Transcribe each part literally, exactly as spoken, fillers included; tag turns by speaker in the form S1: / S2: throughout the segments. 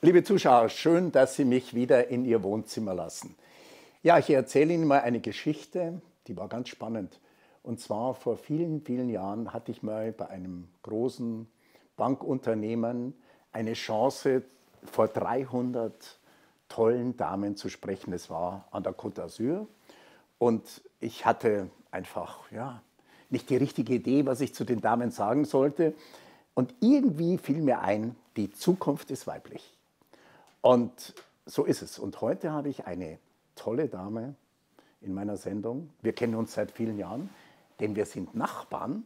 S1: Liebe Zuschauer, schön, dass Sie mich wieder in Ihr Wohnzimmer lassen. Ja, ich erzähle Ihnen mal eine Geschichte, die war ganz spannend. Und zwar vor vielen, vielen Jahren hatte ich mal bei einem großen Bankunternehmen eine Chance, vor dreihundert tollen Damen zu sprechen. Es war an der Côte d'Azur und ich hatte einfach ja, nicht die richtige Idee, was ich zu den Damen sagen sollte. Und irgendwie fiel mir ein, die Zukunft ist weiblich. Und so ist es. Und heute habe ich eine tolle Dame in meiner Sendung. Wir kennen uns seit vielen Jahren, denn wir sind Nachbarn.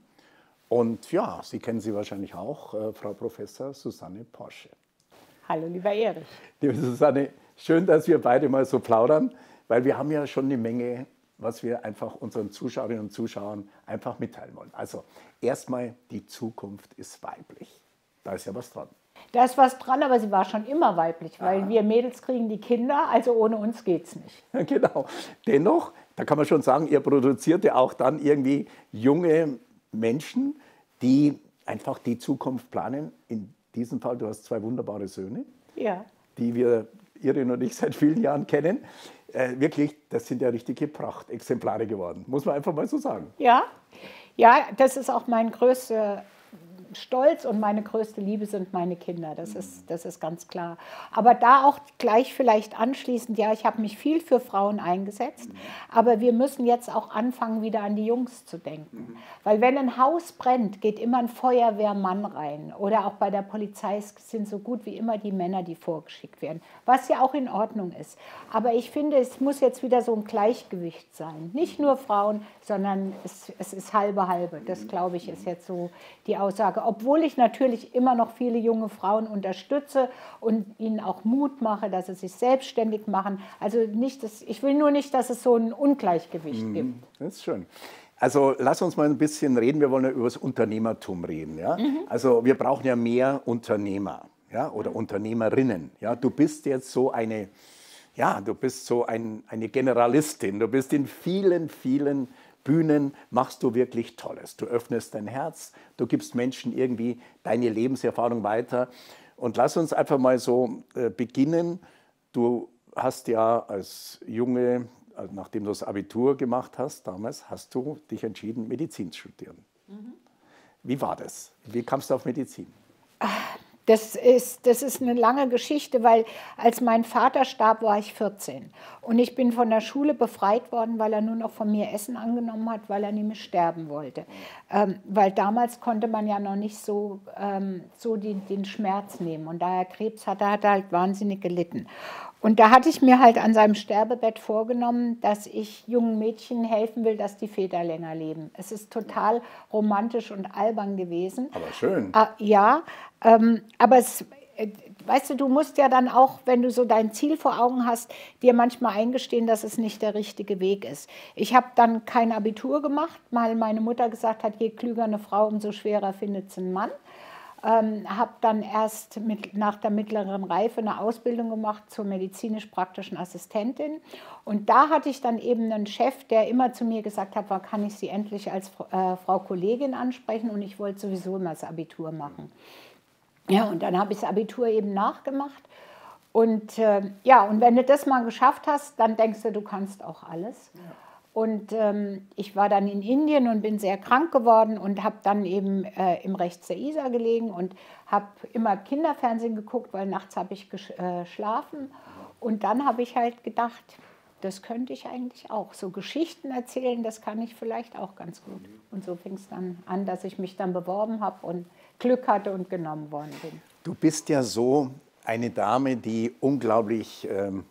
S1: Und ja, Sie kennen sie wahrscheinlich auch, äh, Frau Professor Susanne Porsche.
S2: Hallo, lieber Erich.
S1: Liebe Susanne, schön, dass wir beide mal so plaudern, weil wir haben ja schon eine Menge, was wir einfach unseren Zuschauerinnen und Zuschauern einfach mitteilen wollen. Also erstmal, die Zukunft ist weiblich. Da ist ja was dran.
S2: Da ist was dran, aber sie war schon immer weiblich, weil
S1: Aha.
S2: wir Mädels kriegen die Kinder, also ohne uns geht's nicht.
S1: Genau. Dennoch, da kann man schon sagen, ihr produziert ja auch dann irgendwie junge Menschen, die einfach die Zukunft planen. In diesem Fall, du hast zwei wunderbare Söhne,
S2: Ja.
S1: die wir, Irin und ich, seit vielen Jahren kennen. Äh, wirklich, das sind ja richtige Prachtexemplare geworden, muss man einfach mal so sagen.
S2: Ja, ja, das ist auch mein größter Stolz und meine größte Liebe sind meine Kinder, das ist, das ist ganz klar. Aber da auch gleich vielleicht anschließend, ja, ich habe mich viel für Frauen eingesetzt, aber wir müssen jetzt auch anfangen, wieder an die Jungs zu denken. Weil wenn ein Haus brennt, geht immer ein Feuerwehrmann rein oder auch bei der Polizei sind so gut wie immer die Männer, die vorgeschickt werden, was ja auch in Ordnung ist. Aber ich finde, es muss jetzt wieder so ein Gleichgewicht sein. Nicht nur Frauen, sondern es, es ist halbe halbe. Das, glaube ich, ist jetzt so die Aussage. Obwohl ich natürlich immer noch viele junge Frauen unterstütze und ihnen auch Mut mache, dass sie sich selbstständig machen. Also nicht, dass, ich will nur nicht, dass es so ein Ungleichgewicht mhm. gibt.
S1: Das ist schön. Also lass uns mal ein bisschen reden. Wir wollen ja über das Unternehmertum reden. Ja? Mhm. Also wir brauchen ja mehr Unternehmer, ja? Oder Unternehmerinnen. Ja? Du bist jetzt so eine, ja, du bist so ein, eine Generalistin. Du bist in vielen, vielen Bühnen machst du wirklich Tolles. Du öffnest dein Herz, du gibst Menschen irgendwie deine Lebenserfahrung weiter. Und lass uns einfach mal so äh, beginnen. Du hast ja als Junge, also nachdem du das Abitur gemacht hast, damals, hast du dich entschieden, Medizin zu studieren. Mhm. Wie war das? Wie kamst du auf Medizin?
S2: Das ist, das ist eine lange Geschichte, weil als mein Vater starb, war ich vierzehn. Und ich bin von der Schule befreit worden, weil er nur noch von mir Essen angenommen hat, weil er nämlich sterben wollte. Ähm, weil damals konnte man ja noch nicht so, ähm, so die, den Schmerz nehmen. Und da er Krebs hatte, hat er halt wahnsinnig gelitten. Und da hatte ich mir halt an seinem Sterbebett vorgenommen, dass ich jungen Mädchen helfen will, dass die Väter länger leben. Es ist total romantisch und albern gewesen.
S1: Aber schön.
S2: Äh, ja, ähm, aber es, äh, weißt du, du musst ja dann auch, wenn du so dein Ziel vor Augen hast, dir manchmal eingestehen, dass es nicht der richtige Weg ist. Ich habe dann kein Abitur gemacht, weil meine Mutter gesagt hat, je klüger eine Frau, umso schwerer findet sie einen Mann. Ähm, habe dann erst mit, nach der mittleren Reife eine Ausbildung gemacht zur medizinisch-praktischen Assistentin. Und da hatte ich dann eben einen Chef, der immer zu mir gesagt hat, wann kann ich Sie endlich als äh, Frau Kollegin ansprechen? Und ich wollte sowieso immer das Abitur machen. Ja, und dann habe ich das Abitur eben nachgemacht. Und äh, ja, und wenn du das mal geschafft hast, dann denkst du, du kannst auch alles. Ja. Und ähm, ich war dann in Indien und bin sehr krank geworden und habe dann eben äh, im Rechts der Isar gelegen und habe immer Kinderfernsehen geguckt, weil nachts habe ich geschlafen. Und dann habe ich halt gedacht, das könnte ich eigentlich auch. So Geschichten erzählen, das kann ich vielleicht auch ganz gut. Und so fing es dann an, dass ich mich dann beworben habe und Glück hatte und genommen worden bin.
S1: Du bist ja so eine Dame, die unglaublich ähm,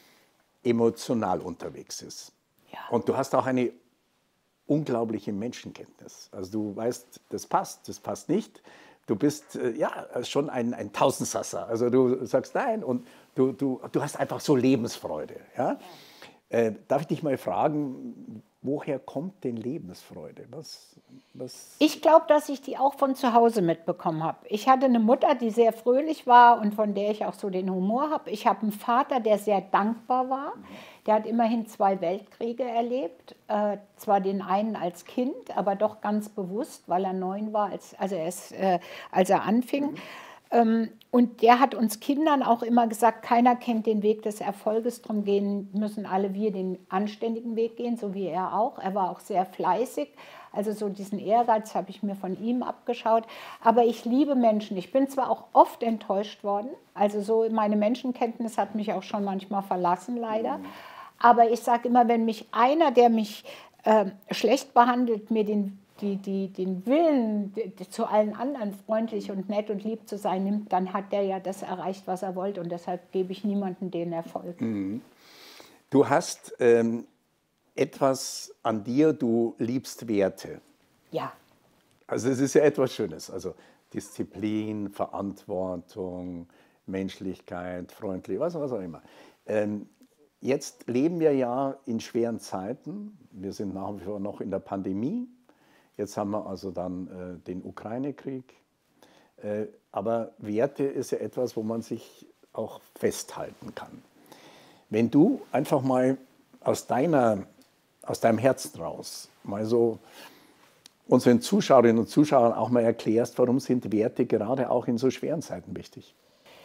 S1: emotional unterwegs ist. Ja. Und du hast auch eine unglaubliche Menschenkenntnis. Also du weißt, das passt, das passt nicht. Du bist äh, ja schon ein, ein Tausendsasser. Also du sagst nein und du, du, du hast einfach so Lebensfreude. Ja? Ja. Äh, darf ich dich mal fragen, woher kommt denn Lebensfreude? Was, was
S2: ich glaube, dass ich die auch von zu Hause mitbekommen habe. Ich hatte eine Mutter, die sehr fröhlich war und von der ich auch so den Humor habe. Ich habe einen Vater, der sehr dankbar war. Der hat immerhin zwei Weltkriege erlebt. Äh, zwar den einen als Kind, aber doch ganz bewusst, weil er neun war, als, also er ist, äh, als er anfing. Mhm. Ähm, und der hat uns Kindern auch immer gesagt, keiner kennt den Weg des Erfolges, darum gehen müssen alle wir den anständigen Weg gehen, so wie er auch. Er war auch sehr fleißig, also so diesen Ehrgeiz habe ich mir von ihm abgeschaut. Aber ich liebe Menschen. Ich bin zwar auch oft enttäuscht worden, also so meine Menschenkenntnis hat mich auch schon manchmal verlassen, leider. Aber ich sage immer, wenn mich einer, der mich äh, schlecht behandelt, mir den Die, die, den Willen, die, die, zu allen anderen freundlich und nett und lieb zu sein, nimmt, dann hat der ja das erreicht, was er wollte. Und deshalb gebe ich niemandem den Erfolg.
S1: Mhm. Du hast ähm, etwas an dir, du liebst Werte.
S2: Ja.
S1: Also es ist ja etwas Schönes. Also Disziplin, Verantwortung, Menschlichkeit, freundlich, was, was auch immer. Ähm, jetzt leben wir ja in schweren Zeiten. Wir sind nach wie vor noch in der Pandemie. Jetzt haben wir also dann äh, den Ukraine-Krieg. Äh, aber Werte ist ja etwas, wo man sich auch festhalten kann. Wenn du einfach mal aus, deiner, aus deinem Herzen raus mal so unseren Zuschauerinnen und Zuschauern auch mal erklärst, warum sind Werte gerade auch in so schweren Zeiten wichtig?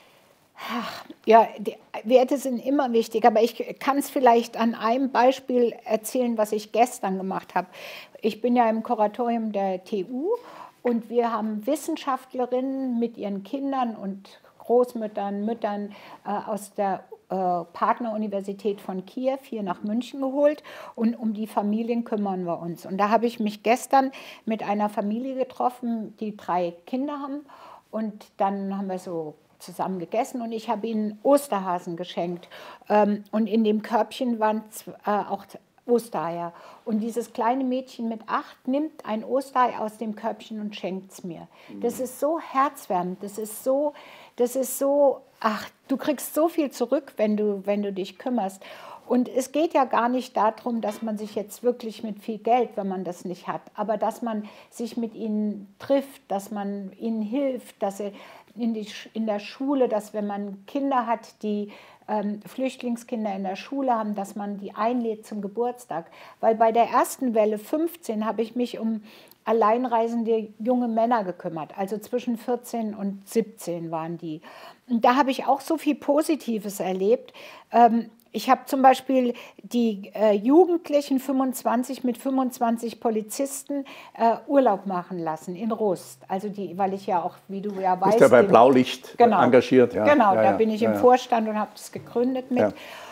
S2: Ja, die Werte sind immer wichtig, aber ich kann es vielleicht an einem Beispiel erzählen, was ich gestern gemacht habe. Ich bin ja im Kuratorium der T U und wir haben Wissenschaftlerinnen mit ihren Kindern und Großmüttern, Müttern äh, aus der äh, Partneruniversität von Kiew hier nach München geholt und um die Familien kümmern wir uns. Und da habe ich mich gestern mit einer Familie getroffen, die drei Kinder haben und dann haben wir so zusammen gegessen und ich habe ihnen Osterhasen geschenkt. Und in dem Körbchen waren auch Ostereier. Und dieses kleine Mädchen mit acht nimmt ein Osterei aus dem Körbchen und schenkt es mir. Das ist so herzwärmend, das ist so, das ist so, ach, du kriegst so viel zurück, wenn du, wenn du dich kümmerst. Und es geht ja gar nicht darum, dass man sich jetzt wirklich mit viel Geld, wenn man das nicht hat, aber dass man sich mit ihnen trifft, dass man ihnen hilft, dass sie in, die, in der Schule, dass wenn man Kinder hat, die ähm, Flüchtlingskinder in der Schule haben, dass man die einlädt zum Geburtstag. Weil bei der ersten Welle fünfzehn habe ich mich um alleinreisende junge Männer gekümmert, also zwischen vierzehn und siebzehn waren die. Und da habe ich auch so viel Positives erlebt. Ähm, Ich habe zum Beispiel die äh, Jugendlichen fünfundzwanzig mit fünfundzwanzig Polizisten äh, Urlaub machen lassen in Rust. Also die, weil ich ja auch, wie du ja weißt,
S1: du bist ja bei Blaulicht
S2: genau,
S1: engagiert. Ja.
S2: Genau,
S1: ja,
S2: da
S1: ja,
S2: bin ich
S1: ja,
S2: im
S1: ja.
S2: Vorstand und habe das gegründet mit.
S1: Ja.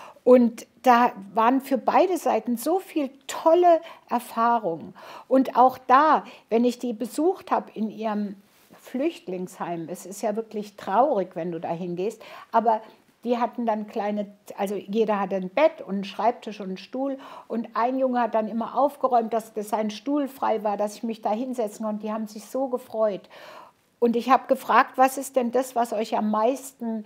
S2: Und da waren für beide Seiten so viele tolle Erfahrungen. Und auch da, wenn ich die besucht habe in ihrem Flüchtlingsheim, es ist ja wirklich traurig, wenn du da hingehst, aber die hatten dann kleine, also jeder hatte ein Bett und einen Schreibtisch und einen Stuhl und ein Junge hat dann immer aufgeräumt, dass, dass sein Stuhl frei war, dass ich mich da hinsetzen konnte. Die haben sich so gefreut. Und ich habe gefragt, was ist denn das, was euch am meisten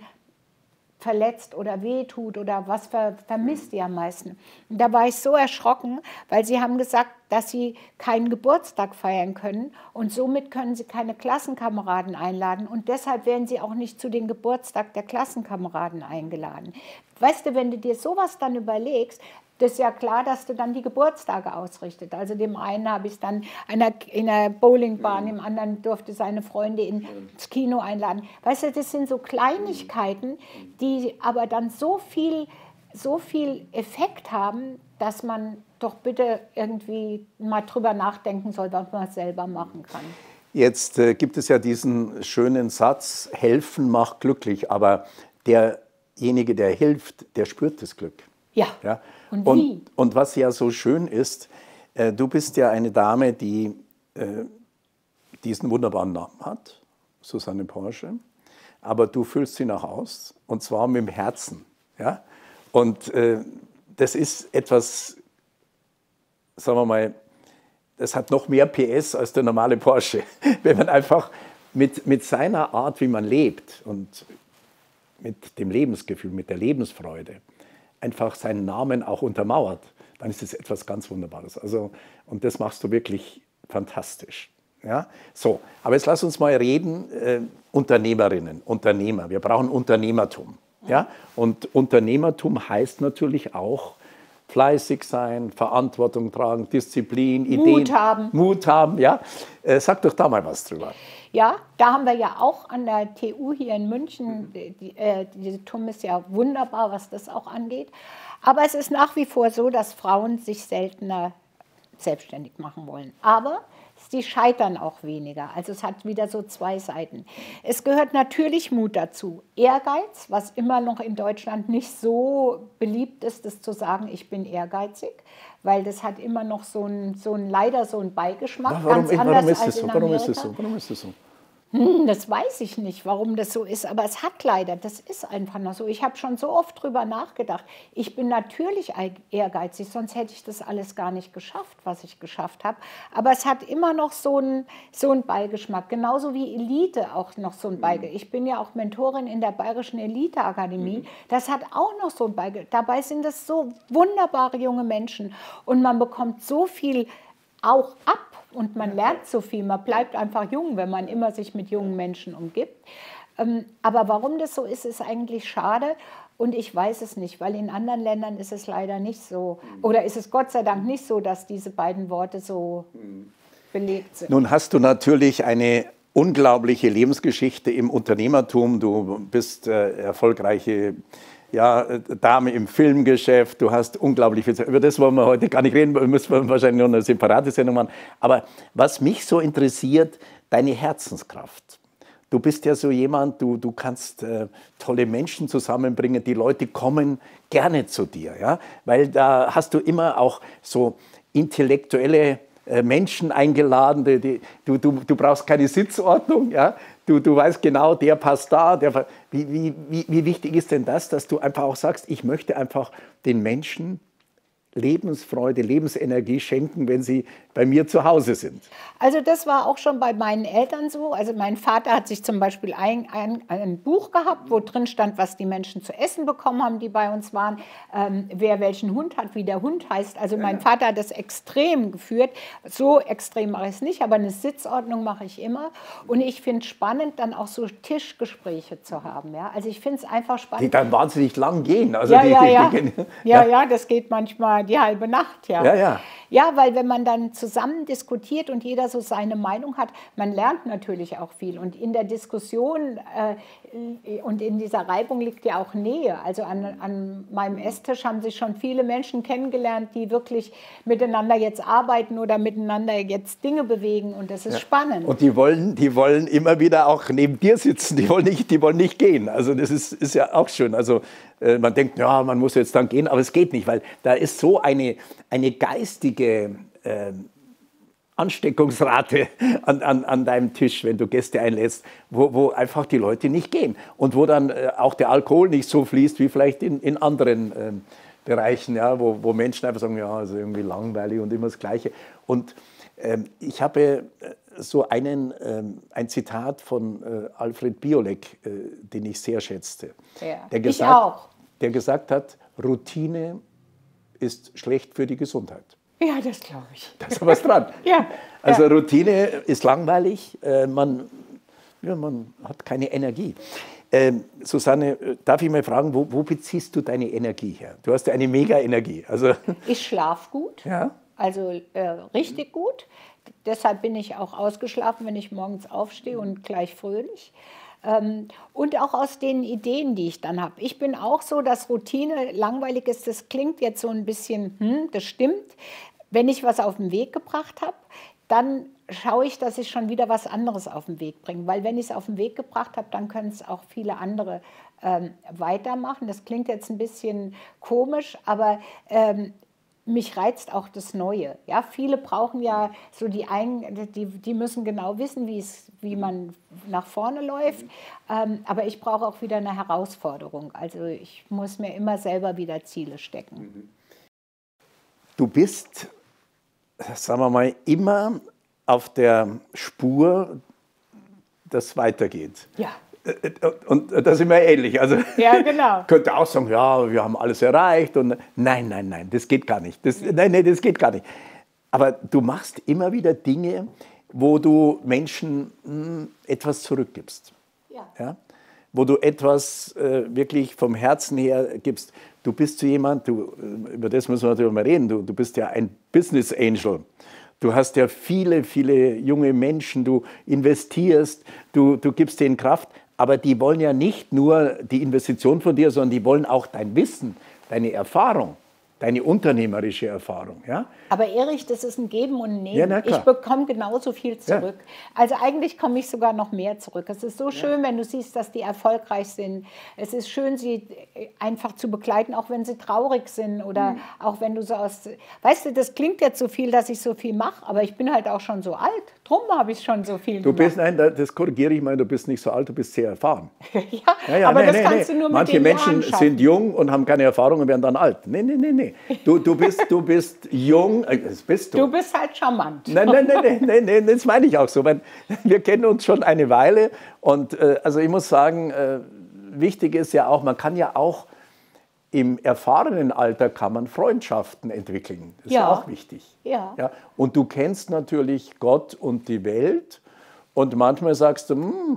S2: verletzt oder wehtut oder was ver, vermisst ihr am meisten? Und da war ich so erschrocken, weil sie haben gesagt, dass sie keinen Geburtstag feiern können und somit können sie keine Klassenkameraden einladen und deshalb werden sie auch nicht zu den Geburtstag der Klassenkameraden eingeladen. Weißt du, wenn du dir sowas dann überlegst, das ist ja klar, dass du dann die Geburtstage ausrichtest. Also dem einen habe ich es dann einer, in einer Bowlingbahn, dem anderen durfte seine Freunde ins Kino einladen. Weißt du, das sind so Kleinigkeiten, die aber dann so viel, so viel Effekt haben, dass man doch bitte irgendwie mal drüber nachdenken soll, was man selber machen kann.
S1: Jetzt äh, gibt es ja diesen schönen Satz, helfen macht glücklich, aber derjenige, der hilft, der spürt das Glück.
S2: Ja.
S1: Ja?
S2: Und
S1: und,
S2: wie?
S1: und was ja so schön ist, äh, du bist ja eine Dame, die äh, diesen wunderbaren Namen hat, Susanne Porsche, aber du füllst sie nach aus und zwar mit dem Herzen. Ja? Und äh, das ist etwas, sagen wir mal, das hat noch mehr P S als der normale Porsche, wenn man einfach mit, mit seiner Art, wie man lebt und mit dem Lebensgefühl, mit der Lebensfreude, einfach seinen Namen auch untermauert, dann ist es etwas ganz Wunderbares. Also, und das machst du wirklich fantastisch. Ja? So, aber jetzt lass uns mal reden, äh, Unternehmerinnen, Unternehmer. Wir brauchen Unternehmertum. Ja? Und Unternehmertum heißt natürlich auch fleißig sein, Verantwortung tragen, Disziplin, Ideen.
S2: Mut haben.
S1: Mut haben, ja. Äh, sag doch da mal was drüber.
S2: Ja, da haben wir ja auch an der T U hier in München, die, die, äh, diese T U M ist ja wunderbar, was das auch angeht. Aber es ist nach wie vor so, dass Frauen sich seltener selbstständig machen wollen. Aber die scheitern auch weniger. Also es hat wieder so zwei Seiten. Es gehört natürlich Mut dazu. Ehrgeiz, was immer noch in Deutschland nicht so beliebt ist, das zu sagen, ich bin ehrgeizig, weil das hat immer noch so ein, so ein leider so einen Beigeschmack.
S1: Warum,
S2: ganz anders
S1: warum, ist
S2: als
S1: das so?
S2: in
S1: warum ist das
S2: Amerika.
S1: so? Warum ist das so?
S2: Hm, das weiß ich nicht, warum das so ist, aber es hat leider, das ist einfach noch so. Ich habe schon so oft drüber nachgedacht. Ich bin natürlich ehrgeizig, sonst hätte ich das alles gar nicht geschafft, was ich geschafft habe. Aber es hat immer noch so einen so einen Beigeschmack, genauso wie Elite auch noch so einen Beigeschmack. Ich bin ja auch Mentorin in der Bayerischen Elite-Akademie. Das hat auch noch so einen Beigeschmack. Dabei sind es so wunderbare junge Menschen und man bekommt so viel auch ab. Und man lernt so viel, man bleibt einfach jung, wenn man immer sich mit jungen Menschen umgibt. Aber warum das so ist, ist eigentlich schade. Und ich weiß es nicht, weil in anderen Ländern ist es leider nicht so. Oder ist es Gott sei Dank nicht so, dass diese beiden Worte so belegt sind.
S1: Nun hast du natürlich eine unglaubliche Lebensgeschichte im Unternehmertum. Du bist äh, erfolgreiche ja, Dame im Filmgeschäft, du hast unglaublich viel Zeit. Über das wollen wir heute gar nicht reden, müssen wir wahrscheinlich noch eine separate Sendung machen. Aber was mich so interessiert, deine Herzenskraft. Du bist ja so jemand, du, du kannst äh, tolle Menschen zusammenbringen, die Leute kommen gerne zu dir, ja? Weil da hast du immer auch so intellektuelle äh, Menschen eingeladen, die, die, du, du, du brauchst keine Sitzordnung, ja? Du, du weißt genau, der passt da. Der, wie, wie, wie, wie wichtig ist denn das, dass du einfach auch sagst, ich möchte einfach den Menschen Lebensfreude, Lebensenergie schenken, wenn sie bei mir zu Hause sind?
S2: Also das war auch schon bei meinen Eltern so. Also mein Vater hat sich zum Beispiel ein, ein, ein Buch gehabt, wo drin stand, was die Menschen zu essen bekommen haben, die bei uns waren, ähm, wer welchen Hund hat, wie der Hund heißt. Also mein Vater hat das extrem geführt. So extrem mache ich es nicht, aber eine Sitzordnung mache ich immer. Und ich finde es spannend, dann auch so Tischgespräche zu haben. Ja? Also ich finde es einfach spannend.
S1: Die dann wahnsinnig lang gehen. Also
S2: ja,
S1: die,
S2: ja,
S1: die,
S2: ja.
S1: Die, die,
S2: ja, ja, das geht manchmal die halbe Nacht. Ja.
S1: Ja, ja.
S2: Ja, weil wenn man dann zusammen diskutiert und jeder so seine Meinung hat, man lernt natürlich auch viel. Und in der Diskussion äh, und in dieser Reibung liegt ja auch Nähe. Also an, an meinem Esstisch haben sich schon viele Menschen kennengelernt, die wirklich miteinander jetzt arbeiten oder miteinander jetzt Dinge bewegen. Und das ist
S1: ja.
S2: spannend.
S1: Und die wollen, die wollen immer wieder auch neben dir sitzen. Die wollen nicht, die wollen nicht gehen. Also das ist, ist ja auch schön. Also äh, man denkt, ja, man muss jetzt dann gehen, aber es geht nicht, weil da ist so eine, eine geistige Äh, Ansteckungsrate an, an, an deinem Tisch, wenn du Gäste einlädst, wo, wo einfach die Leute nicht gehen und wo dann äh, auch der Alkohol nicht so fließt wie vielleicht in, in anderen äh, Bereichen, ja, wo, wo Menschen einfach sagen, ja, also irgendwie langweilig und immer das Gleiche. Und ähm, ich habe so einen, ähm, ein Zitat von äh, Alfred Biolek, äh, den ich sehr schätzte.
S2: Ja,
S1: der gesagt,
S2: ich auch.
S1: Der gesagt hat, Routine ist schlecht für die Gesundheit.
S2: Ja, das glaube ich.
S1: Da ist was dran.
S2: ja,
S1: also
S2: ja.
S1: Routine ist langweilig, äh, man, ja, man hat keine Energie. Ähm, Susanne, darf ich mal fragen, wo, wo beziehst du deine Energie her? Du hast ja eine Mega-Energie. Also
S2: ich schlafe gut,
S1: ja?
S2: also äh, richtig gut. Deshalb bin ich auch ausgeschlafen, wenn ich morgens aufstehe und gleich fröhlich. Ähm, und auch aus den Ideen, die ich dann habe. Ich bin auch so, dass Routine langweilig ist. Das klingt jetzt so ein bisschen, hm, das stimmt. Wenn ich was auf den Weg gebracht habe, dann schaue ich, dass ich schon wieder was anderes auf den Weg bringe. Weil wenn ich es auf den Weg gebracht habe, dann können es auch viele andere ähm, weitermachen. Das klingt jetzt ein bisschen komisch, aber ähm, mich reizt auch das Neue. Ja, viele brauchen ja so die, ein, die, die müssen genau wissen, wie es, wie man nach vorne läuft. Ähm, aber ich brauche auch wieder eine Herausforderung. Also ich muss mir immer selber wieder Ziele stecken.
S1: Du bist, sagen wir mal, immer auf der Spur, dass weitergeht.
S2: Ja.
S1: Und da sind wir ähnlich. Also
S2: ja, genau.
S1: Könnte auch sagen, ja, wir haben alles erreicht. Und nein, nein, nein, das geht gar nicht. Das, nein, nein, das geht gar nicht. Aber du machst immer wieder Dinge, wo du Menschen mh, etwas zurückgibst.
S2: Ja.
S1: Ja? Wo du etwas äh, wirklich vom Herzen her gibst. du bist so jemand, du, über das müssen wir natürlich mal reden, du, du bist ja ein Business Angel. Du hast ja viele, viele junge Menschen, du investierst, du, du gibst denen Kraft, aber die wollen ja nicht nur die Investition von dir, sondern die wollen auch dein Wissen, deine Erfahrung, deine unternehmerische Erfahrung. Ja?
S2: Aber Erich, das ist ein Geben und ein Nehmen.
S1: Ja, na klar.
S2: Ich bekomme genauso viel zurück.
S1: Ja.
S2: Also eigentlich komme ich sogar noch mehr zurück. Es ist so schön, ja. wenn du siehst, dass die erfolgreich sind. Es ist schön, sie einfach zu begleiten, auch wenn sie traurig sind oder mhm. auch wenn du so aus... Weißt du, das klingt jetzt so viel, dass ich so viel mache, aber ich bin halt auch schon so alt. Drum habe ich schon so viel
S1: du
S2: gemacht.
S1: Bist, nein, das korrigiere ich mal, du bist nicht so alt, du bist sehr erfahren.
S2: ja,
S1: ja, ja,
S2: aber
S1: nee,
S2: das
S1: nee,
S2: kannst
S1: nee.
S2: du nur mit
S1: Manche
S2: den
S1: Menschen
S2: Jahren schaffen.
S1: sind jung und haben keine Erfahrung und werden dann alt. Nee, nee, nee, nee. Du, du, bist, du bist jung, das bist du.
S2: Du bist halt charmant.
S1: Nein, nein, nein, nein, nein, das meine ich auch so. Weil wir kennen uns schon eine Weile und äh, also ich muss sagen, äh, wichtig ist ja auch, man kann ja auch im erfahrenen Alter kann man Freundschaften entwickeln. Das ist
S2: ja
S1: auch wichtig.
S2: Ja.
S1: Ja. Und du kennst natürlich Gott und die Welt und manchmal sagst du, hm,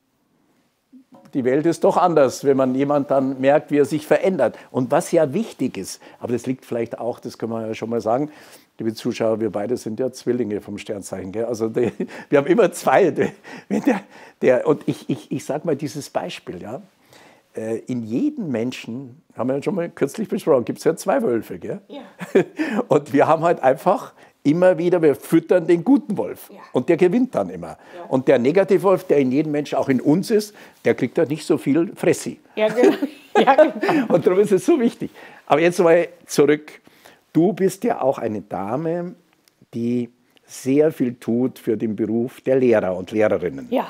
S1: die Welt ist doch anders, wenn man jemand dann merkt, wie er sich verändert. Und was ja wichtig ist, aber das liegt vielleicht auch, das können wir ja schon mal sagen, liebe Zuschauer, wir beide sind ja Zwillinge vom Sternzeichen. Gell? Also die, wir haben immer zwei. Der, der, der, und ich, ich, ich sage mal dieses Beispiel, ja. In jedem Menschen, haben wir ja schon mal kürzlich besprochen, gibt es ja zwei Wölfe. Gell? Ja. Und wir haben halt einfach immer wieder, wir füttern den guten Wolf. Ja. Und der gewinnt dann immer. Ja. Und der Negativwolf, der in jedem Menschen, auch in uns ist, der kriegt halt nicht so viel Fressi.
S2: Ja, genau. Ja, genau.
S1: Und darum ist es so wichtig. Aber jetzt mal zurück. Du bist ja auch eine Dame, die sehr viel tut für den Beruf der Lehrer und Lehrerinnen.
S2: Ja.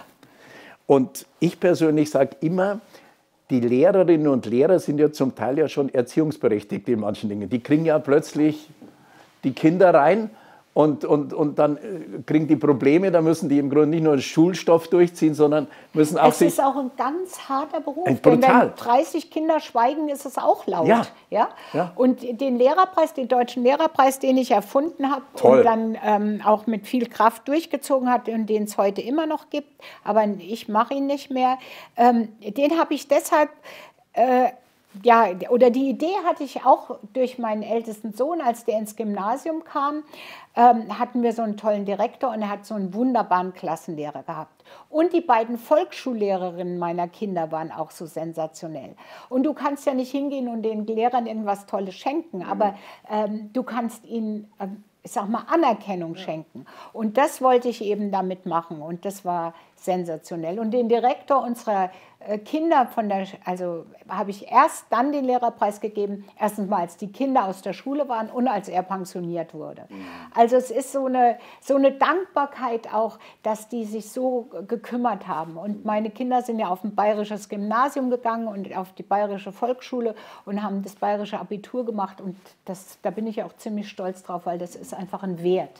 S1: Und ich persönlich sage immer, die Lehrerinnen und Lehrer sind ja zum Teil ja schon erziehungsberechtigt in manchen Dingen. Die kriegen ja plötzlich die Kinder rein und, und, und dann kriegen die Probleme. Da müssen die im Grunde nicht nur den Schulstoff durchziehen, sondern müssen auch
S2: es
S1: sich...
S2: Es ist auch ein ganz harter Beruf.
S1: Ein brutal.
S2: Wenn dreißig Kinder schweigen, ist es auch laut.
S1: Ja.
S2: Ja?
S1: Ja.
S2: Und den Lehrerpreis, den deutschen Lehrerpreis, den ich erfunden habe und dann ähm, auch mit viel Kraft durchgezogen habe und den es heute immer noch gibt, aber ich mache ihn nicht mehr, ähm, den habe ich deshalb... Äh, Ja, oder die Idee hatte ich auch durch meinen ältesten Sohn, als der ins Gymnasium kam, ähm, hatten wir so einen tollen Direktor und er hat so einen wunderbaren Klassenlehrer gehabt. Und die beiden Volksschullehrerinnen meiner Kinder waren auch so sensationell. Und du kannst ja nicht hingehen und den Lehrern irgendwas Tolles schenken, aber ähm, du kannst ihnen... Ähm, ich sag mal, Anerkennung schenken. Und das wollte ich eben damit machen und das war sensationell. Und den Direktor unserer Kinder von der, also habe ich erst dann den Lehrerpreis gegeben, erstens mal, als die Kinder aus der Schule waren und als er pensioniert wurde. Also es ist so eine, so eine Dankbarkeit auch, dass die sich so gekümmert haben. Und meine Kinder sind ja auf ein bayerisches Gymnasium gegangen und auf die bayerische Volksschule und haben das bayerische Abitur gemacht. Und das, da bin ich auch ziemlich stolz drauf, weil das ist einfach ein Wert.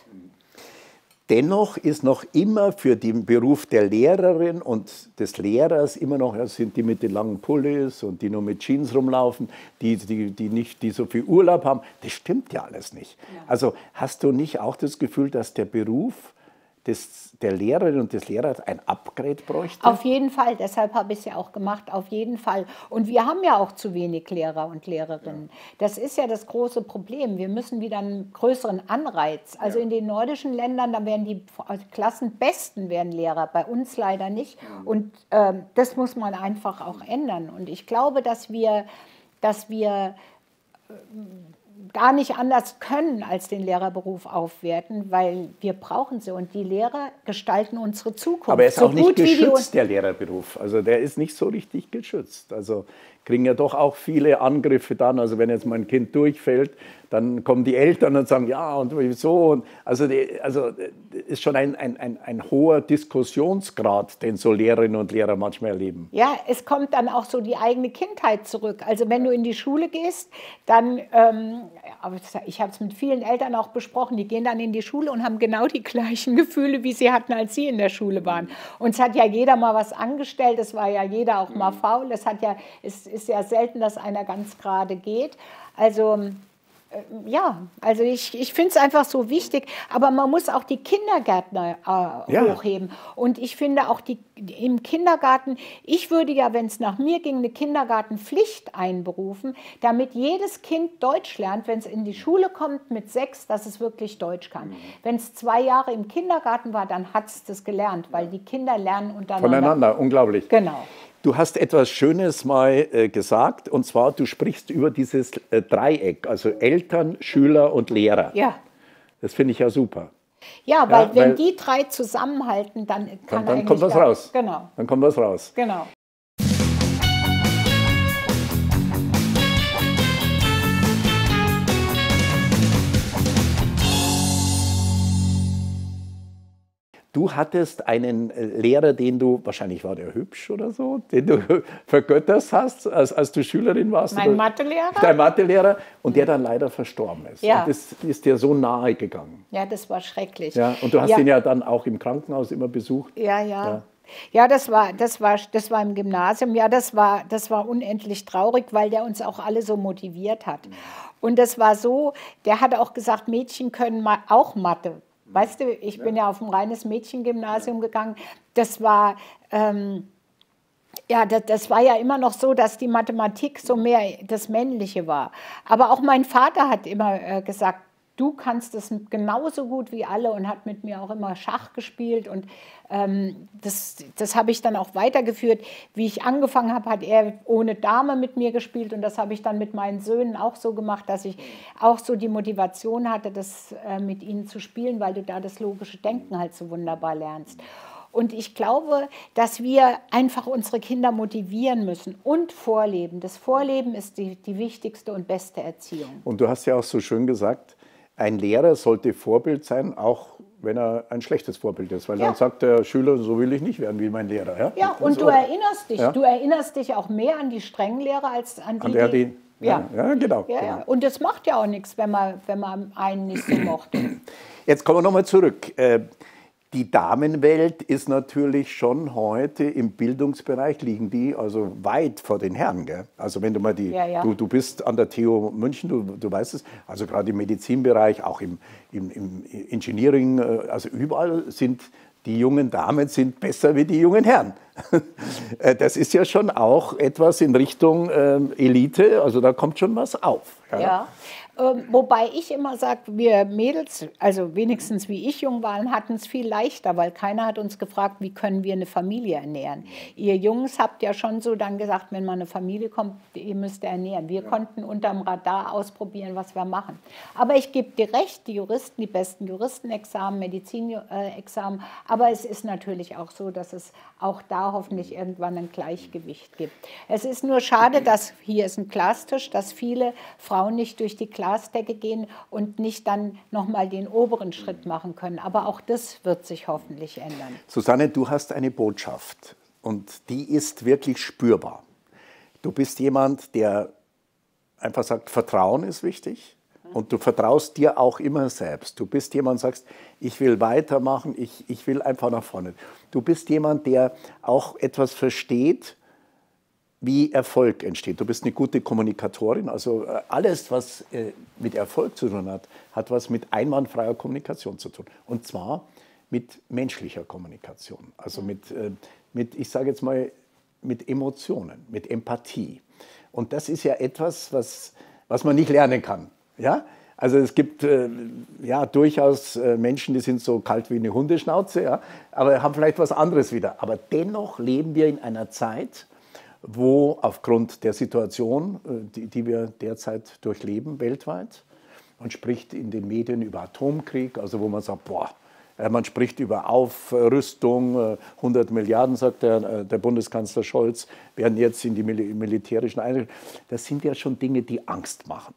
S1: Dennoch ist noch immer für den Beruf der Lehrerin und des Lehrers immer noch, ja, sind die mit den langen Pullis und die nur mit Jeans rumlaufen, die, die, die nicht die so viel Urlaub haben. Das stimmt ja alles nicht. Ja. Also hast du nicht auch das Gefühl, dass der Beruf des, der Lehrerin und des Lehrers ein Upgrade bräuchte?
S2: Auf jeden Fall, deshalb habe ich es ja auch gemacht, auf jeden Fall. Und wir haben ja auch zu wenig Lehrer und Lehrerinnen. Ja. Das ist ja das große Problem. Wir müssen wieder einen größeren Anreiz. Also ja. in den nordischen Ländern, da werden die Klassenbesten werden Lehrer, bei uns leider nicht. Ja. Und äh, das muss man einfach auch ändern. Und ich glaube, dass wir, dass wir äh, gar nicht anders können, als den Lehrerberuf aufwerten, weil wir brauchen sie und die Lehrer gestalten unsere Zukunft.
S1: Aber er ist
S2: so
S1: auch nicht
S2: gut
S1: geschützt, der Lehrerberuf. Also der ist nicht so richtig geschützt. Also kriegen ja doch auch viele Angriffe dann. Also wenn jetzt mein Kind durchfällt, dann kommen die Eltern und sagen, ja und wieso. Und also die, also ist schon ein, ein, ein, ein hoher Diskussionsgrad, den so Lehrerinnen und Lehrer manchmal erleben.
S2: Ja, es kommt dann auch so die eigene Kindheit zurück. Also wenn du in die Schule gehst, dann, ähm, ich habe es mit vielen Eltern auch besprochen, die gehen dann in die Schule und haben genau die gleichen Gefühle, wie sie hatten, als sie in der Schule waren. Und es hat ja jeder mal was angestellt, es war ja jeder auch mal faul. Es hat ja, es ist ja selten, dass einer ganz gerade geht. Also Ja, also ich, ich finde es einfach so wichtig, aber man muss auch die Kindergärtner äh,
S1: Ja.
S2: hochheben. Und ich finde auch die, im Kindergarten, ich würde ja, wenn es nach mir ging, eine Kindergartenpflicht einberufen, damit jedes Kind Deutsch lernt, wenn es in die Schule kommt mit sechs, dass es wirklich Deutsch kann. Wenn es zwei Jahre im Kindergarten war, dann hat es das gelernt, weil die Kinder lernen untereinander.
S1: Voneinander, unglaublich.
S2: Genau.
S1: Du hast etwas Schönes mal äh, gesagt, und zwar, du sprichst über dieses äh, Dreieck, also Eltern, Schüler und Lehrer.
S2: Ja.
S1: Das finde ich ja super.
S2: Ja, weil
S1: Ja,
S2: wenn
S1: weil-
S2: die drei zusammenhalten, dann kann
S1: Dann, dann
S2: eigentlich
S1: kommt was
S2: gar-
S1: raus.
S2: Genau,
S1: Dann kommt was raus.
S2: genau.
S1: Du hattest einen äh, Lehrer, den du, wahrscheinlich war der hübsch oder so, den du vergöttert hast, als, als du Schülerin warst.
S2: Mein
S1: oder?
S2: Mathelehrer?
S1: Dein Mathelehrer, und der dann leider verstorben ist.
S2: Ja.
S1: Und das ist dir so nahe gegangen.
S2: Ja, das war schrecklich.
S1: Ja, und du hast
S2: ja.
S1: ihn ja dann auch im Krankenhaus immer besucht.
S2: Ja, ja.
S1: Ja.
S2: Ja, das war, das war, das war im Gymnasium. Ja, das war, das war unendlich traurig, weil der uns auch alle so motiviert hat. Und das war so, der hat auch gesagt, Mädchen können ma- auch Mathe. Weißt du, ich bin ja auf ein reines Mädchengymnasium gegangen. Das war, ähm, ja, das, das war ja immer noch so, dass die Mathematik so mehr das Männliche war. Aber auch mein Vater hat immer äh, gesagt, du kannst es genauso gut wie alle, und hat mit mir auch immer Schach gespielt. Und ähm, das, das habe ich dann auch weitergeführt. Wie ich angefangen habe, hat er ohne Dame mit mir gespielt. Und das habe ich dann mit meinen Söhnen auch so gemacht, dass ich auch so die Motivation hatte, das äh, mit ihnen zu spielen, weil du da das logische Denken halt so wunderbar lernst. Und ich glaube, dass wir einfach unsere Kinder motivieren müssen und vorleben. Das Vorleben ist die, die wichtigste und beste Erziehung.
S1: Und du hast ja auch so schön gesagt, ein Lehrer sollte Vorbild sein, auch wenn er ein schlechtes Vorbild ist. Weil
S2: Ja.
S1: dann sagt der Schüler, so will ich nicht werden wie mein Lehrer. Ja,
S2: Ja, und
S1: so.
S2: du erinnerst dich,
S1: Ja.
S2: du erinnerst dich auch mehr an die strengen Lehrer als an die,
S1: An der,
S2: die
S1: die,
S2: ja.
S1: ja, ja, genau.
S2: Ja,
S1: genau.
S2: ja. Und das macht ja auch nichts, wenn man, wenn man einen nicht so mochte.
S1: Jetzt kommen wir nochmal zurück. Äh, Die Damenwelt ist natürlich schon heute im Bildungsbereich, liegen die also weit vor den Herren. Gell? Also wenn du mal die,
S2: Ja, ja.
S1: Du, du bist an der T U München, du, du weißt es, also gerade im Medizinbereich, auch im, im, im Engineering, äh, also überall sind die jungen Damen sind besser wie die jungen Herren. Äh, Das ist ja schon auch etwas in Richtung ähm, Elite, also da kommt schon was auf. Ja?
S2: Ja. Ähm, wobei ich immer sage, wir Mädels, also wenigstens wie ich jung waren, hatten es viel leichter, weil keiner hat uns gefragt, wie können wir eine Familie ernähren. Ihr Jungs habt ja schon so dann gesagt, wenn mal eine Familie kommt, ihr müsst ernähren. Wir konnten unterm Radar ausprobieren, was wir machen. Aber ich gebe dir recht, die Juristen, die besten Juristenexamen, Medizinexamen, aber es ist natürlich auch so, dass es auch da hoffentlich irgendwann ein Gleichgewicht gibt. Es ist nur schade, dass hier ist ein Glastisch, dass viele Frauen nicht durch die Glasdecke gehen und nicht dann nochmal den oberen Schritt machen können. Aber auch das wird sich hoffentlich ändern.
S1: Susanne, du hast eine Botschaft und die ist wirklich spürbar. Du bist jemand, der einfach sagt, Vertrauen ist wichtig und du vertraust dir auch immer selbst. Du bist jemand, der sagst, ich will weitermachen, ich, ich will einfach nach vorne. Du bist jemand, der auch etwas versteht, wie Erfolg entsteht. Du bist eine gute Kommunikatorin, also äh, alles, was äh, mit Erfolg zu tun hat, hat was mit einwandfreier Kommunikation zu tun. Und zwar mit menschlicher Kommunikation, also mit, äh, mit ich sage jetzt mal, mit Emotionen, mit Empathie. Und das ist ja etwas, was, was man nicht lernen kann. Ja? Also es gibt äh, ja, durchaus äh, Menschen, die sind so kalt wie eine Hundeschnauze, ja? Aber haben vielleicht was anderes wieder. Aber dennoch leben wir in einer Zeit, wo aufgrund der Situation, die, die wir derzeit durchleben weltweit, man spricht in den Medien über Atomkrieg, also wo man sagt, boah, man spricht über Aufrüstung, hundert Milliarden, sagt der, der Bundeskanzler Scholz, werden jetzt in die Mil militärischen Einrichtungen. Das sind ja schon Dinge, die Angst machen.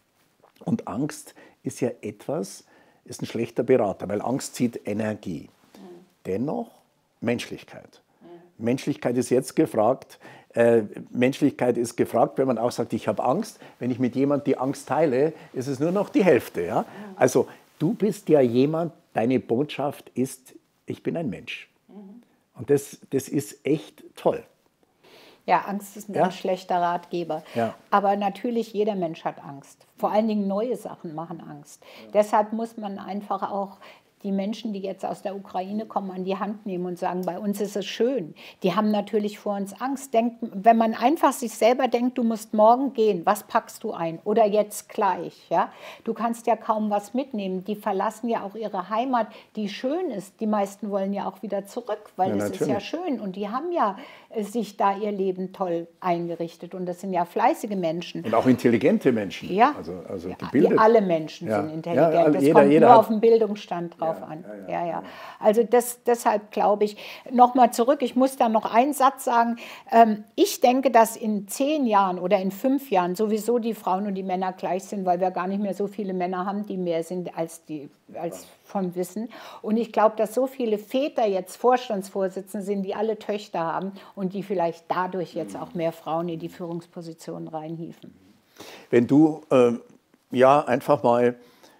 S1: Und Angst ist ja etwas, ist ein schlechter Berater, weil Angst zieht Energie. Dennoch Menschlichkeit. Menschlichkeit ist jetzt gefragt. Äh, Menschlichkeit ist gefragt, wenn man auch sagt, ich habe Angst. Wenn ich mit jemandem die Angst teile, ist es nur noch die Hälfte. Ja? Also du bist ja jemand, deine Botschaft ist, ich bin ein Mensch. Und das, das ist echt toll.
S2: Ja, Angst ist ein
S1: Ja?
S2: ganz schlechter Ratgeber.
S1: Ja.
S2: Aber natürlich, jeder Mensch hat Angst. Vor allen Dingen neue Sachen machen Angst. Ja. Deshalb muss man einfach auch die Menschen, die jetzt aus der Ukraine kommen, an die Hand nehmen und sagen, bei uns ist es schön. Die haben natürlich vor uns Angst. Denkt, wenn man einfach sich selber denkt, du musst morgen gehen, was packst du ein? Oder jetzt gleich. Ja? Du kannst ja kaum was mitnehmen. Die verlassen ja auch ihre Heimat, die schön ist. Die meisten wollen ja auch wieder zurück, weil
S1: Ja,
S2: es ist ja schön. Und die haben ja sich da ihr Leben toll eingerichtet. Und das sind ja fleißige Menschen.
S1: Und auch intelligente Menschen.
S2: Ja,
S1: also, also
S2: ja,
S1: gebildet.
S2: die, alle Menschen
S1: ja.
S2: sind intelligent.
S1: Ja,
S2: das
S1: jeder,
S2: kommt
S1: jeder
S2: nur
S1: hat...
S2: auf den Bildungsstand drauf
S1: Ja,
S2: an.
S1: ja, ja,
S2: Ja, ja. Also das, deshalb glaube ich, nochmal zurück, ich muss da noch einen Satz sagen. Ähm, ich denke, dass in zehn Jahren oder in fünf Jahren sowieso die Frauen und die Männer gleich sind, weil wir gar nicht mehr so viele Männer haben, die mehr sind als, die, als vom Wissen. Und ich glaube, dass so viele Väter jetzt Vorstandsvorsitzende sind, die alle Töchter haben und die vielleicht dadurch jetzt auch mehr Frauen in die Führungspositionen reinhieven.
S1: Wenn du äh, ja einfach mal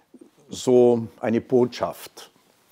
S1: so eine Botschaft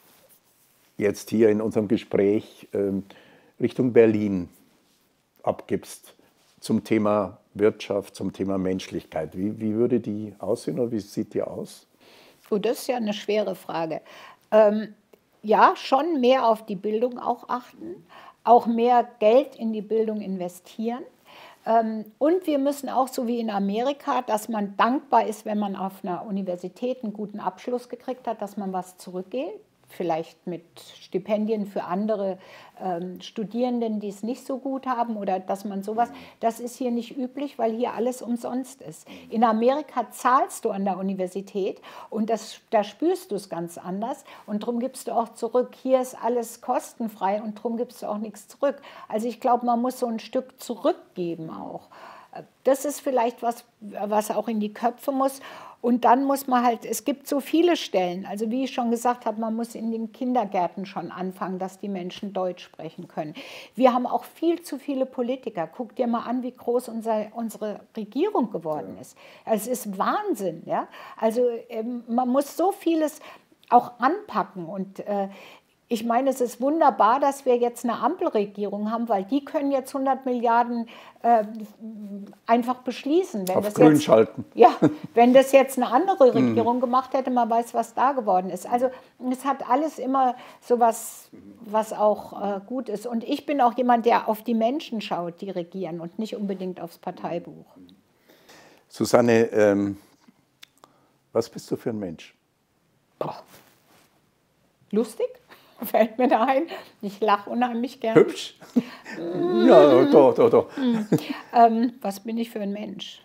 S1: jetzt hier in unserem Gespräch ähm, Richtung Berlin abgibst zum Thema Wirtschaft, zum Thema Menschlichkeit. Wie, wie würde die aussehen oder wie sieht die aus?
S2: Oh, das ist ja eine schwere Frage. Ähm, ja, schon mehr auf die Bildung auch achten, auch mehr Geld in die Bildung investieren. Und wir müssen auch, so wie in Amerika, dass man dankbar ist, wenn man auf einer Universität einen guten Abschluss gekriegt hat, dass man was zurückgeht, vielleicht mit Stipendien für andere ähm, Studierenden, die es nicht so gut haben oder dass man sowas, das ist hier nicht üblich, weil hier alles umsonst ist. In Amerika zahlst du an der Universität und das, da spürst du es ganz anders und darum gibst du auch zurück. Hier ist alles kostenfrei und darum gibst du auch nichts zurück. Also ich glaube, man muss so ein Stück zurückgeben auch. Das ist vielleicht was, was auch in die Köpfe muss. Und dann muss man halt, es gibt so viele Stellen, also wie ich schon gesagt habe, man muss in den Kindergärten schon anfangen, dass die Menschen Deutsch sprechen können. Wir haben auch viel zu viele Politiker. Guck dir mal an, wie groß unser, unsere Regierung geworden ist. Es ist Wahnsinn. Ja? Also ähm, man muss so vieles auch anpacken und äh, ich meine, es ist wunderbar, dass wir jetzt eine Ampelregierung haben, weil die können jetzt hundert Milliarden äh, einfach beschließen. Wenn
S1: Auf
S2: das
S1: grün
S2: jetzt,
S1: schalten.
S2: Ja, wenn das jetzt eine andere Regierung gemacht hätte, man weiß, was da geworden ist. Also es hat alles immer so was, was auch äh, gut ist. Und ich bin auch jemand, der auf die Menschen schaut, die regieren und nicht unbedingt aufs Parteibuch.
S1: Susanne, ähm, was bist du für ein Mensch?
S2: Boah. Lustig? Fällt mir da ein. Ich lache unheimlich gern.
S1: Hübsch? Ja, doch, doch, doch.
S2: ähm, was bin ich für ein Mensch?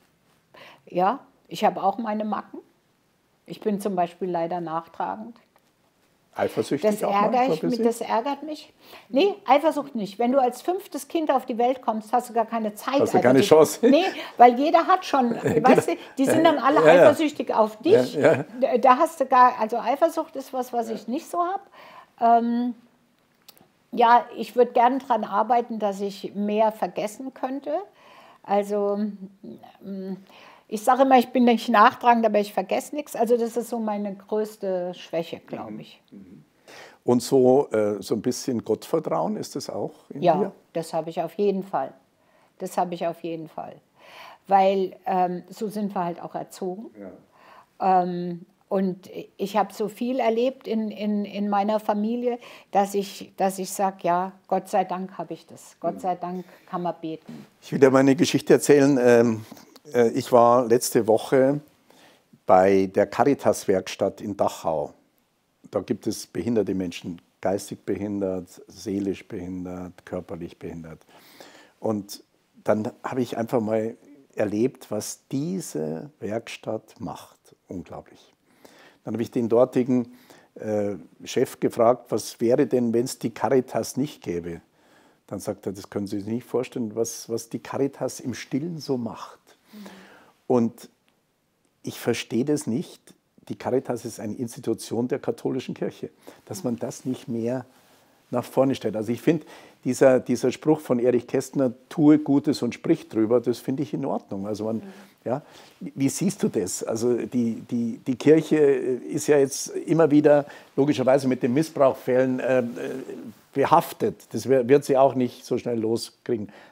S2: Ja, ich habe auch meine Macken. Ich bin zum Beispiel leider nachtragend.
S1: Eifersüchtig
S2: Das,
S1: auch mal,
S2: ärgere ich, mich- das ärgert mich. Nee, Eifersucht nicht. Wenn du als fünftes Kind auf die Welt kommst, hast du gar keine Zeit.
S1: Hast du keine
S2: Eifersucht-
S1: Chance.
S2: Nee, weil jeder hat schon, weißt du, die sind dann alle
S1: Ja, ja.
S2: eifersüchtig auf dich.
S1: Ja,
S2: Da- Da hast du gar, also Eifersucht ist was, was ich nicht so habe. Ähm, ja, ich würde gerne daran arbeiten, dass ich mehr vergessen könnte. Also ähm, ich sage immer, ich bin nicht nachtragend, aber ich vergesse nichts. Also das ist so meine größte Schwäche, glaube ich.
S1: Und so, äh, so ein bisschen Gottvertrauen, ist das auch in
S2: Ja,
S1: dir?
S2: das habe ich auf jeden Fall. Das habe ich auf jeden Fall. Weil ähm, so sind wir halt auch erzogen.
S1: Ja.
S2: Ähm, und ich habe so viel erlebt in, in, in meiner Familie, dass ich, dass ich sage, ja, Gott sei Dank habe ich das. Gott sei Dank kann man beten.
S1: Ich will dir mal eine Geschichte erzählen. Ähm, äh, Ich war letzte Woche bei der Caritas-Werkstatt in Dachau. Da gibt es behinderte Menschen, geistig behindert, seelisch behindert, körperlich behindert. Und dann habe ich einfach mal erlebt, was diese Werkstatt macht. Unglaublich. Dann habe ich den dortigen äh, Chef gefragt, was wäre denn, wenn es die Caritas nicht gäbe? Dann sagt er, das können Sie sich nicht vorstellen, was, was die Caritas im Stillen so macht. Mhm. Und ich verstehe das nicht. Die Caritas ist eine Institution der katholischen Kirche, dass man das nicht mehr nach vorne stellt. Also ich finde, dieser, dieser Spruch von Erich Kästner, tue Gutes und sprich drüber, das finde ich in Ordnung. Also man, ja, wie siehst du das? Also die, die, die Kirche ist ja jetzt immer wieder logischerweise mit den Missbrauchsfällen äh, behaftet. Das wird sie auch nicht so schnell loskriegen.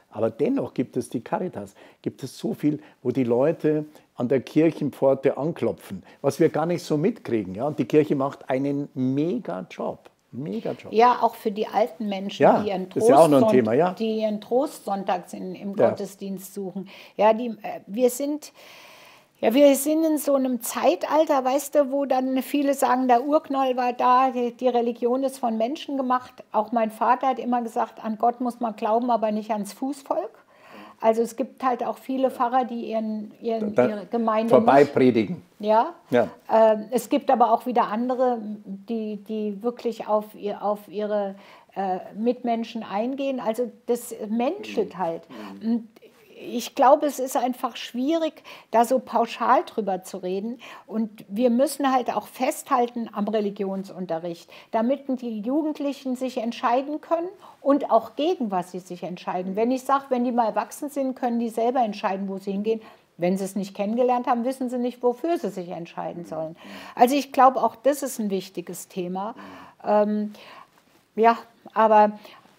S1: Aber dennoch gibt es die Caritas, gibt es so viel, wo die Leute an der Kirchenpforte anklopfen, was wir gar nicht so mitkriegen. Ja? Und die Kirche macht einen mega Job. Mega Job.
S2: Ja, auch für die alten Menschen,
S1: ja,
S2: die ihren
S1: das ist ja auch noch ein
S2: Trostsonntag,
S1: Thema, ja.
S2: die ihren Trostsonntag in, im
S1: Ja.
S2: Gottesdienst suchen. Ja, die, äh, wir sind... Ja, wir sind in so einem Zeitalter, weißt du, wo dann viele sagen, der Urknall war da, die, die Religion ist von Menschen gemacht. Auch mein Vater hat immer gesagt, an Gott muss man glauben, aber nicht ans Fußvolk. Also es gibt halt auch viele Pfarrer, die ihren, ihren,
S1: Da-
S2: ihre Gemeinde
S1: Vorbei
S2: nicht...
S1: predigen.
S2: Ja,
S1: Ja.
S2: Ähm, es gibt aber auch wieder andere, die, die wirklich auf, ihr, auf ihre äh, Mitmenschen eingehen. Also das menschelt halt. Und ich glaube, es ist einfach schwierig, da so pauschal drüber zu reden. Und wir müssen halt auch festhalten am Religionsunterricht, damit die Jugendlichen sich entscheiden können und auch gegen was sie sich entscheiden. Wenn ich sage, wenn die mal erwachsen sind, können die selber entscheiden, wo sie hingehen. Wenn sie es nicht kennengelernt haben, wissen sie nicht, wofür sie sich entscheiden sollen. Also ich glaube, auch das ist ein wichtiges Thema. Ähm, ja, aber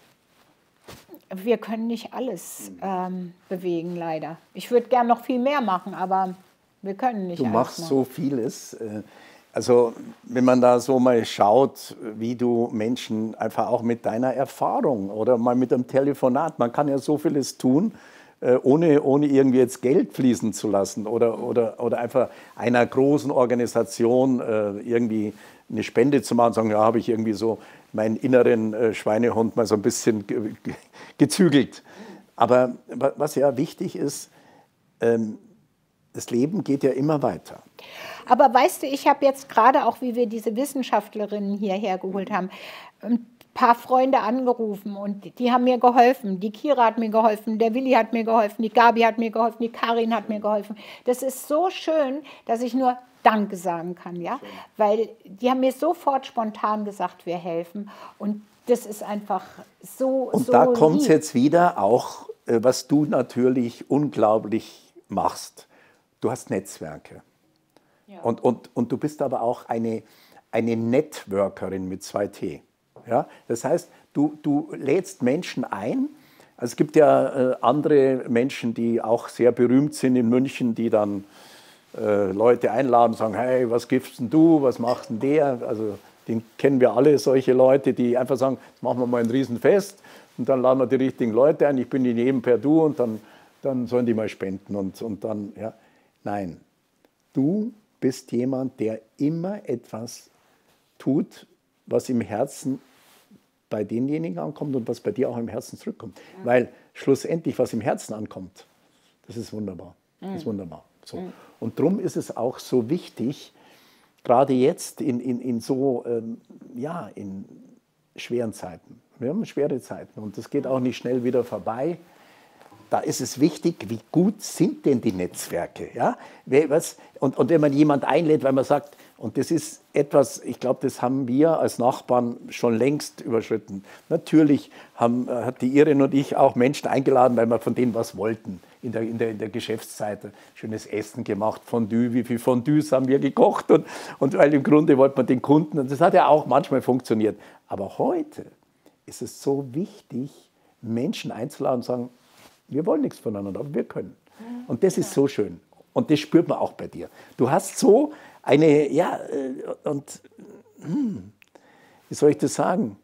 S2: wir können nicht alles ähm, bewegen, leider. Ich würde gern noch viel mehr machen, aber wir können nicht
S1: Du
S2: alles
S1: machst
S2: machen.
S1: so vieles. äh, Also wenn man da so mal schaut, wie du Menschen einfach auch mit deiner Erfahrung oder mal mit einem Telefonat, man kann ja so vieles tun, äh, ohne, ohne irgendwie jetzt Geld fließen zu lassen oder, oder, oder einfach einer großen Organisation äh, irgendwie eine Spende zu machen und sagen, ja, habe ich irgendwie so meinen inneren äh, Schweinehund mal so ein bisschen ge ge gezügelt. Aber wa- was ja wichtig ist, ähm, das Leben geht ja immer weiter.
S2: Aber weißt du, ich habe jetzt gerade auch, wie wir diese Wissenschaftlerinnen hierher geholt haben, ein paar Freunde angerufen und die haben mir geholfen. Die Kira hat mir geholfen, der Willi hat mir geholfen, die Gabi hat mir geholfen, die Karin hat mir geholfen. Das ist so schön, dass ich nur Danke sagen kann, ja, weil die haben mir sofort spontan gesagt, wir helfen und das ist einfach so
S1: Und
S2: so
S1: da kommt es
S2: lieb.
S1: jetzt wieder auch, äh, was du natürlich unglaublich machst. Du hast Netzwerke. Und, und, und du bist aber auch eine, eine Networkerin mit zwei T. Ja? Das heißt, du, du lädst Menschen ein. Also es gibt ja äh, andere Menschen, die auch sehr berühmt sind in München, die dann äh, Leute einladen und sagen, hey, was gibst denn du, was macht denn der? Also den kennen wir alle, solche Leute, die einfach sagen, jetzt machen wir mal ein Riesenfest und dann laden wir die richtigen Leute ein, ich bin in jedem per Du und dann, dann sollen die mal spenden und, und dann, ja. Nein, du bist jemand, der immer etwas tut, was im Herzen bei denjenigen ankommt und was bei dir auch im Herzen zurückkommt. Mhm. Weil schlussendlich, was im Herzen ankommt, das ist wunderbar. Das ist wunderbar. So. Mhm. Und darum ist es auch so wichtig, gerade jetzt in, in, in so ähm, ja, in schweren Zeiten. Wir haben schwere Zeiten und das geht auch nicht schnell wieder vorbei. Da ist es wichtig, wie gut sind denn die Netzwerke? Ja? Was, und, und wenn man jemanden einlädt, weil man sagt, und das ist etwas, ich glaube, das haben wir als Nachbarn schon längst überschritten. Natürlich haben, hat die Irin und ich auch Menschen eingeladen, weil wir von denen was wollten. In der, in der, in der Geschäftszeit schönes Essen gemacht, Fondue, wie viel Fondues haben wir gekocht. Und, und weil im Grunde wollte man den Kunden, und das hat ja auch manchmal funktioniert. Aber heute ist es so wichtig, Menschen einzuladen und zu sagen, wir wollen nichts voneinander, aber wir können. Und das ist so schön. Und das spürt man auch bei dir. Du hast so eine, ja, und hm, wie soll ich das sagen?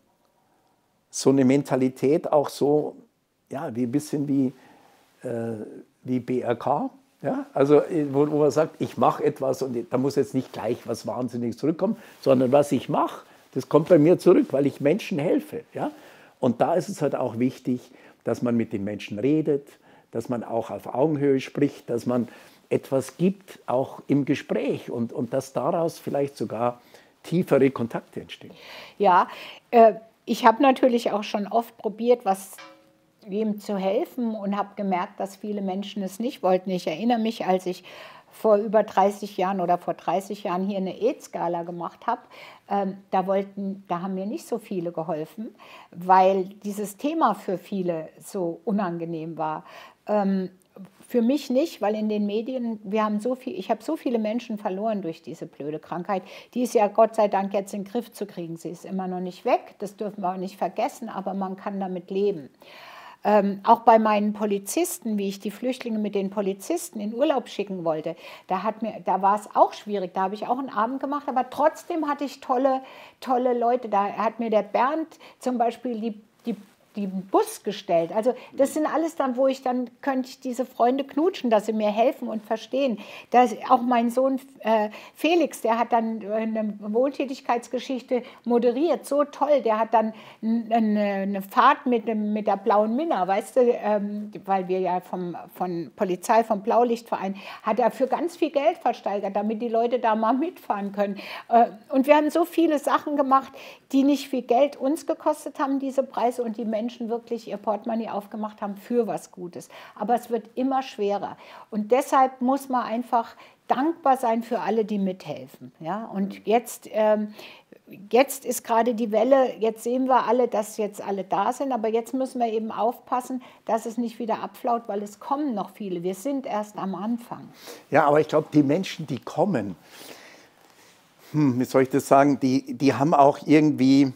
S1: So eine Mentalität auch so, ja, wie ein bisschen wie, äh, wie B R K. Ja? Also, wo, wo man sagt, ich mache etwas und da muss jetzt nicht gleich was Wahnsinniges zurückkommen, sondern was ich mache, das kommt bei mir zurück, weil ich Menschen helfe. Ja? Und da ist es halt auch wichtig, dass man mit den Menschen redet, dass man auch auf Augenhöhe spricht, dass man etwas gibt, auch im Gespräch und, und dass daraus vielleicht sogar tiefere Kontakte entstehen.
S2: Ja, äh, ich habe natürlich auch schon oft probiert, was ihm zu helfen und habe gemerkt, dass viele Menschen es nicht wollten. Ich erinnere mich, als ich vor über dreißig Jahren oder vor dreißig Jahren hier eine AIDS-Gala gemacht habe, ähm, da, wollten, da haben mir nicht so viele geholfen, weil dieses Thema für viele so unangenehm war. Ähm, für mich nicht, weil in den Medien, wir haben so viel, ich habe so viele Menschen verloren durch diese blöde Krankheit. Die ist ja Gott sei Dank jetzt in den Griff zu kriegen. Sie ist immer noch nicht weg, das dürfen wir auch nicht vergessen, aber man kann damit leben. Ähm, auch bei meinen Polizisten, wie ich die Flüchtlinge mit den Polizisten in Urlaub schicken wollte, da, hat mir, da war es auch schwierig. Da habe ich auch einen Abend gemacht, aber trotzdem hatte ich tolle, tolle Leute. Da hat mir der Bernd zum Beispiel die, die den Bus gestellt. Also das sind alles dann, wo ich dann, könnte ich diese Freunde knutschen, dass sie mir helfen und verstehen. Das, auch mein Sohn äh, Felix, der hat dann eine Wohltätigkeitsgeschichte moderiert, so toll. Der hat dann eine, eine Fahrt mit, dem, mit der Blauen Minna, weißt du, ähm, weil wir ja vom, von Polizei, vom Blaulichtverein, hat er für ganz viel Geld versteigert, damit die Leute da mal mitfahren können. Äh, und wir haben so viele Sachen gemacht, die nicht viel Geld uns gekostet haben, diese Preise, und die Menschen wirklich ihr Portemonnaie aufgemacht haben für was Gutes. Aber es wird immer schwerer. Und deshalb muss man einfach dankbar sein für alle, die mithelfen. Ja? Und jetzt, ähm, jetzt ist gerade die Welle, jetzt sehen wir alle, dass jetzt alle da sind, aber jetzt müssen wir eben aufpassen, dass es nicht wieder abflaut, weil es kommen noch viele. Wir sind erst am Anfang.
S1: Ja, aber ich glaube, die Menschen, die kommen, hm, wie soll ich das sagen, die, die haben auch irgendwie...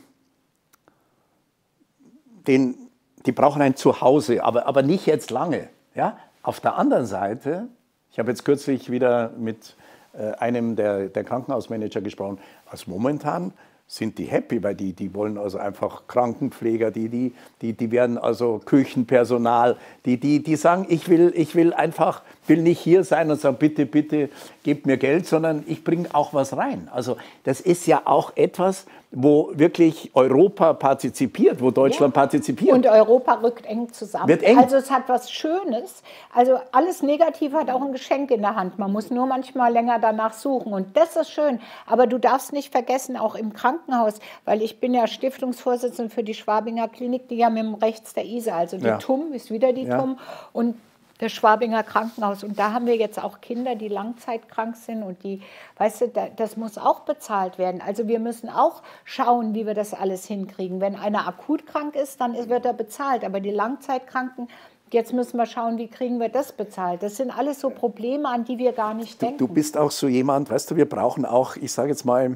S1: Den, die brauchen ein Zuhause, aber, aber nicht jetzt lange. Ja? Auf der anderen Seite, ich habe jetzt kürzlich wieder mit äh, einem der, der Krankenhausmanager gesprochen, also momentan sind die happy, weil die, die wollen also einfach Krankenpfleger, die, die, die, die werden also Küchenpersonal, die, die, die sagen, ich will, ich will einfach, will nicht hier sein und sagen, bitte, bitte, gebt mir Geld, sondern ich bringe auch was rein. Also das ist ja auch etwas, wo wirklich Europa partizipiert, wo Deutschland ja. partizipiert.
S2: Und Europa rückt eng zusammen.
S1: Wird eng.
S2: Also es hat was Schönes. Also alles Negative hat auch ein Geschenk in der Hand. Man muss nur manchmal länger danach suchen. Und das ist schön. Aber du darfst nicht vergessen, auch im Krankenhaus, weil ich bin ja Stiftungsvorsitzende für die Schwabinger Klinik, die haben im rechts der Isar, also die
S1: ja.
S2: T U M ist wieder die
S1: ja.
S2: T U M. Und das Schwabinger Krankenhaus. Und da haben wir jetzt auch Kinder, die langzeitkrank sind und die, weißt du, das muss auch bezahlt werden. Also wir müssen auch schauen, wie wir das alles hinkriegen. Wenn einer akut krank ist, dann wird er bezahlt. Aber die Langzeitkranken, jetzt müssen wir schauen, wie kriegen wir das bezahlt. Das sind alles so Probleme, an die wir gar nicht
S1: du,
S2: denken.
S1: Du bist auch so jemand, weißt du, wir brauchen auch, ich sage jetzt mal,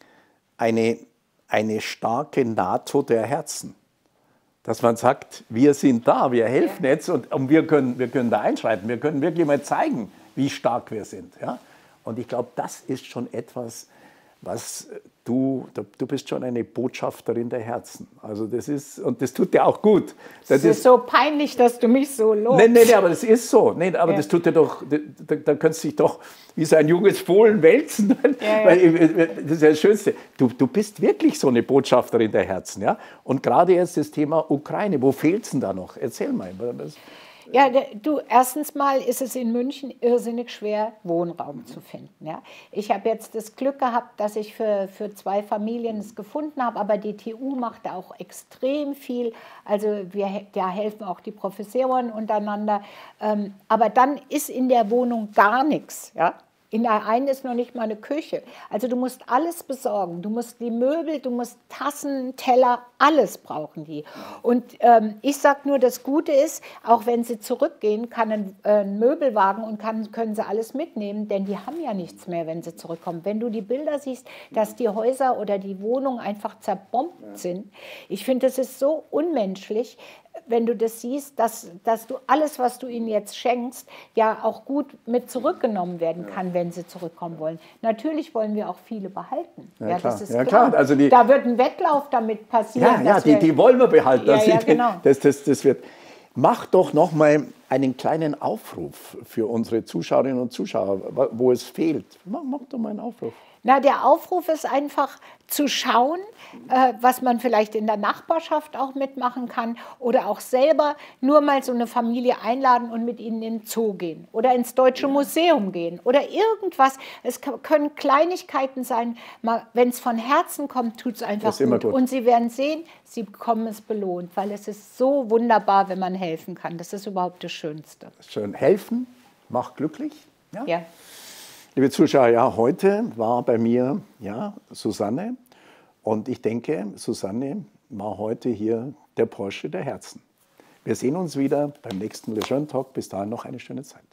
S1: eine, eine starke NATO der Herzen. Dass man sagt, wir sind da, wir helfen ja. jetzt und, und wir, können, wir können da einschreiten. Wir können wirklich mal zeigen, wie stark wir sind. Ja? Und ich glaube, das ist schon etwas, was du, du bist schon eine Botschafterin der Herzen. Also das ist, und das tut dir auch gut.
S2: Das, das ist, ist so peinlich, dass du mich so lobst.
S1: Nein, nein, nee, aber das ist so. Nee, aber
S2: ja.
S1: das tut dir doch, da, da kannst du dich doch wie so ein junges Fohlen wälzen. Ja, ja. Weil, das ist ja das Schönste. Du, du bist wirklich so eine Botschafterin der Herzen. Ja? Und gerade jetzt das Thema Ukraine, wo fehlt es denn da noch? Erzähl mal. Was,
S2: Ja, du, erstens mal ist es in München irrsinnig schwer, Wohnraum zu finden. Ja. Ich habe jetzt das Glück gehabt, dass ich für, für zwei Familien es gefunden habe, aber die T U macht da auch extrem viel. Also wir, da helfen auch die Professoren untereinander. Ähm, aber dann ist in der Wohnung gar nichts. Ja. In der einen ist noch nicht mal eine Küche. Also du musst alles besorgen. Du musst die Möbel, du musst Tassen, Teller, alles brauchen die. Und ähm, ich sage nur, das Gute ist, auch wenn sie zurückgehen, kann ein, äh, ein Möbelwagen und kann, können sie alles mitnehmen, denn die haben ja nichts mehr, wenn sie zurückkommen. Wenn du die Bilder siehst, dass die Häuser oder die Wohnungen einfach zerbombt sind, ich finde, das ist so unmenschlich, wenn du das siehst, dass, dass du alles, was du ihnen jetzt schenkst, ja auch gut mit zurückgenommen werden kann, wenn sie zurückkommen wollen. Natürlich wollen wir auch viele behalten.
S1: Ja,
S2: ja,
S1: klar.
S2: Das ist
S1: ja,
S2: klar.
S1: klar. Also die,
S2: da wird ein Wettlauf damit passieren.
S1: Ja, ja die, die wollen wir behalten.
S2: Ja, ja, genau.
S1: das, das, das wird. Mach doch noch mal einen kleinen Aufruf für unsere Zuschauerinnen und Zuschauer, wo es fehlt. Mach, mach doch mal einen Aufruf.
S2: Na, der Aufruf ist einfach zu schauen, äh, was man vielleicht in der Nachbarschaft auch mitmachen kann oder auch selber nur mal so eine Familie einladen und mit ihnen in den Zoo gehen oder ins Deutsche Museum gehen oder irgendwas. Es können Kleinigkeiten sein, wenn es von Herzen kommt, tut es einfach gut. gut. Und Sie werden sehen, Sie bekommen es belohnt, weil es ist so wunderbar, wenn man helfen kann. Das ist überhaupt das Schönste.
S1: Schön. Helfen macht glücklich. Ja.
S2: ja.
S1: Liebe Zuschauer, ja, heute war bei mir ja, Susanne und ich denke, Susanne war heute hier der Porsche der Herzen. Wir sehen uns wieder beim nächsten Le Jeune Talk. Bis dahin noch eine schöne Zeit.